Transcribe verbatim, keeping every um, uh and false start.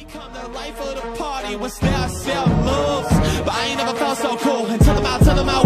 become the life of the party. Once there I sell moves, but I ain't never felt so cool. And tell them out, tell them out.